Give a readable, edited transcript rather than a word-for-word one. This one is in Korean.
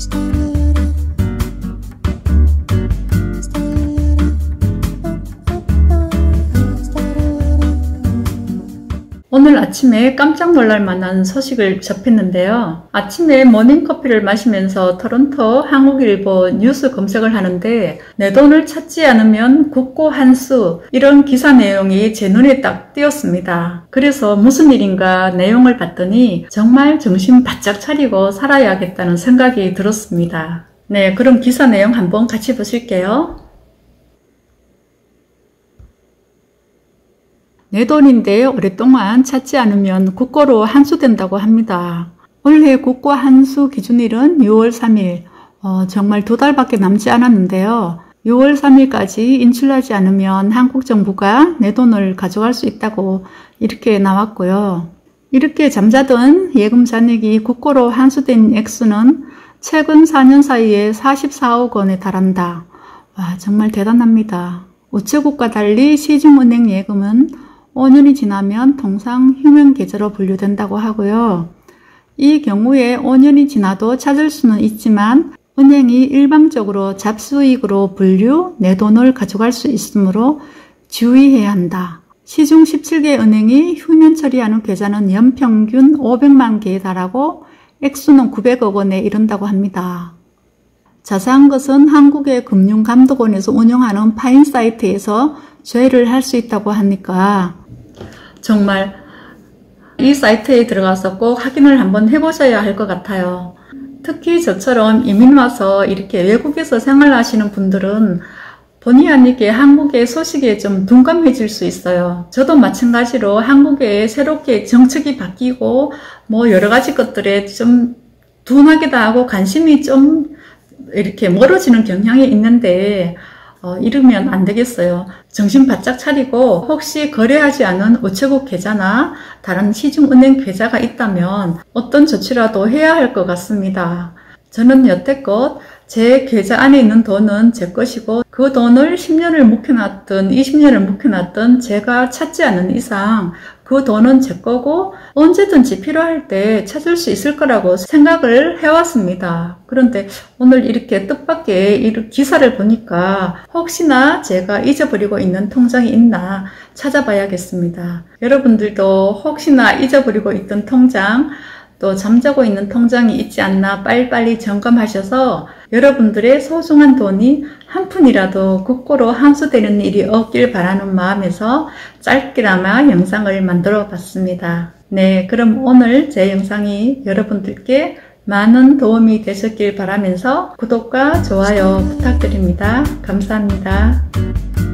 오늘 아침에 깜짝 놀랄 만한 소식을 접했는데요. 아침에 모닝커피를 마시면서 토론토 한국일보 뉴스 검색을 하는데 내 돈을 찾지 않으면 국고 한수, 이런 기사 내용이 제 눈에 딱 띄었습니다. 그래서 무슨 일인가 내용을 봤더니 정말 정신 바짝 차리고 살아야겠다는 생각이 들었습니다. 네, 그럼 기사 내용 한번 같이 보실게요. 내 돈인데 오랫동안 찾지 않으면 국고로 한수된다고 합니다. 올해 국고 한수 기준일은 6월 3일, 정말 2달밖에 남지 않았는데요. 6월 3일까지 인출하지 않으면 한국 정부가 내 돈을 가져갈 수 있다고 이렇게 나왔고요. 이렇게 잠자던 예금 잔액이 국고로 한수된 액수는 최근 4년 사이에 44억 원에 달한다. 와, 정말 대단합니다. 우체국과 달리 시중은행 예금은 5년이 지나면 통상 휴면계좌로 분류된다고 하고요. 이 경우에 5년이 지나도 찾을 수는 있지만 은행이 일방적으로 잡수익으로 분류, 내 돈을 가져갈 수 있으므로 주의해야 한다. 시중 17개 은행이 휴면 처리하는 계좌는 연평균 500만 개에 달하고 액수는 900억 원에 이른다고 합니다. 자세한 것은 한국의 금융감독원에서 운영하는 파인 사이트에서 조회를 할 수 있다고 하니까 정말 이 사이트에 들어가서 꼭 확인을 한번 해보셔야 할 것 같아요. 특히 저처럼 이민 와서 이렇게 외국에서 생활하시는 분들은 본의 아니게 한국의 소식에 좀 둔감해질 수 있어요. 저도 마찬가지로 한국에 새롭게 정책이 바뀌고 뭐 여러 가지 것들에 좀 둔하기도 하고 관심이 좀 이렇게 멀어지는 경향이 있는데 이러면 안 되겠어요. 정신 바짝 차리고 혹시 거래하지 않은 우체국 계좌나 다른 시중은행 계좌가 있다면 어떤 조치라도 해야 할 것 같습니다. 저는 여태껏 제 계좌 안에 있는 돈은 제 것이고 그 돈을 10년을 묵혀놨든 20년을 묵혀놨든 제가 찾지 않는 이상 그 돈은 제 거고 언제든지 필요할 때 찾을 수 있을 거라고 생각을 해왔습니다. 그런데 오늘 이렇게 뜻밖의 이 기사를 보니까 혹시나 제가 잊어버리고 있는 통장이 있나 찾아봐야겠습니다. 여러분들도 혹시나 잊어버리고 있던 통장, 또 잠자고 있는 통장이 있지 않나 빨리빨리 점검하셔서 여러분들의 소중한 돈이 한 푼이라도 국고로 한수되는 일이 없길 바라는 마음에서 짧게나마 영상을 만들어 봤습니다. 네, 그럼 오늘 제 영상이 여러분들께 많은 도움이 되셨길 바라면서 구독과 좋아요 부탁드립니다. 감사합니다.